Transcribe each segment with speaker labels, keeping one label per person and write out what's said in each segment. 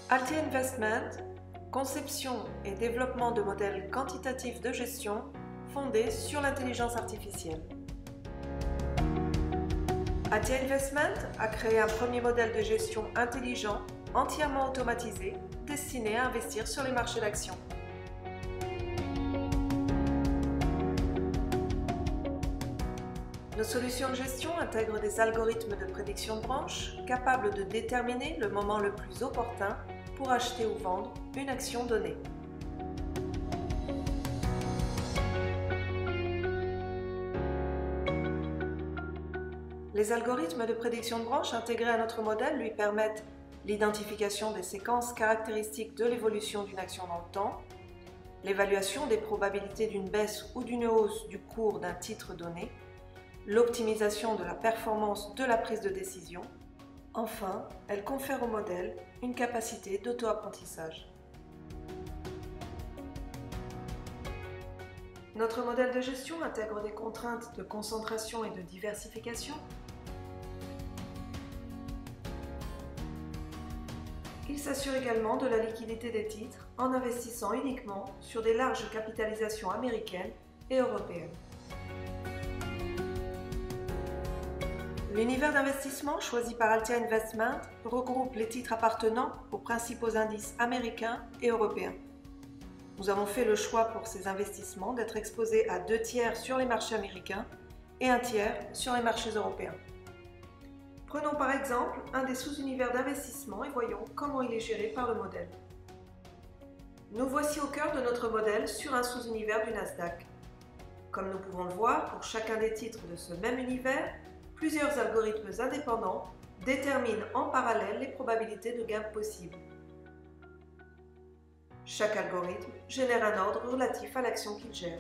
Speaker 1: Altia Investment, conception et développement de modèles quantitatifs de gestion fondés sur l'intelligence artificielle. Altia Investment a créé un premier modèle de gestion intelligent, entièrement automatisé, destiné à investir sur les marchés d'actions. Nos solutions de gestion intègrent des algorithmes de prédiction de branche capables de déterminer le moment le plus opportun pour acheter ou vendre une action donnée. Les algorithmes de prédiction de branche intégrés à notre modèle lui permettent l'identification des séquences caractéristiques de l'évolution d'une action dans le temps, l'évaluation des probabilités d'une baisse ou d'une hausse du cours d'un titre donné, l'optimisation de la performance de la prise de décision. Enfin, elle confère au modèle une capacité d'auto-apprentissage. Notre modèle de gestion intègre des contraintes de concentration et de diversification. Il s'assure également de la liquidité des titres en investissant uniquement sur des larges capitalisations américaines et européennes. L'univers d'investissement choisi par Altia Investment regroupe les titres appartenant aux principaux indices américains et européens. Nous avons fait le choix pour ces investissements d'être exposés à 2/3 sur les marchés américains et 1/3 sur les marchés européens. Prenons par exemple un des sous-univers d'investissement et voyons comment il est géré par le modèle. Nous voici au cœur de notre modèle sur un sous-univers du Nasdaq. Comme nous pouvons le voir, pour chacun des titres de ce même univers, plusieurs algorithmes indépendants déterminent en parallèle les probabilités de gains possibles. Chaque algorithme génère un ordre relatif à l'action qu'il gère.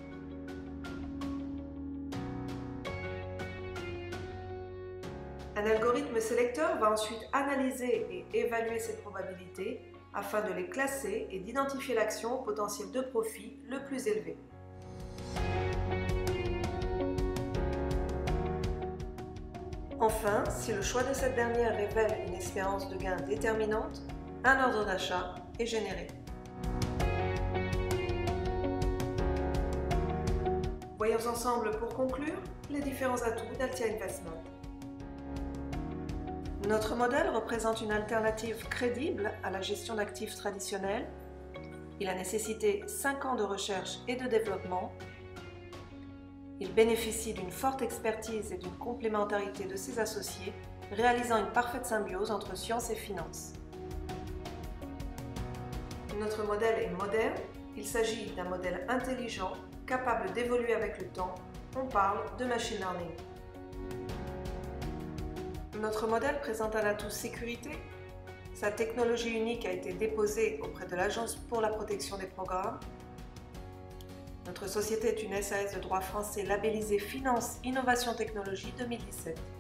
Speaker 1: Un algorithme sélecteur va ensuite analyser et évaluer ces probabilités afin de les classer et d'identifier l'action au potentiel de profit le plus élevé. Enfin, si le choix de cette dernière révèle une espérance de gain déterminante, un ordre d'achat est généré. Voyons ensemble pour conclure les différents atouts d'Altia Investment. Notre modèle représente une alternative crédible à la gestion d'actifs traditionnels. Il a nécessité 5 ans de recherche et de développement. Il bénéficie d'une forte expertise et d'une complémentarité de ses associés, réalisant une parfaite symbiose entre science et finance. Notre modèle est moderne, il s'agit d'un modèle intelligent, capable d'évoluer avec le temps. On parle de machine learning. Notre modèle présente un atout sécurité. Sa technologie unique a été déposée auprès de l'Agence pour la protection des programmes. Notre société est une SAS de droit français labellisée Finance Innovation Technologie 2017.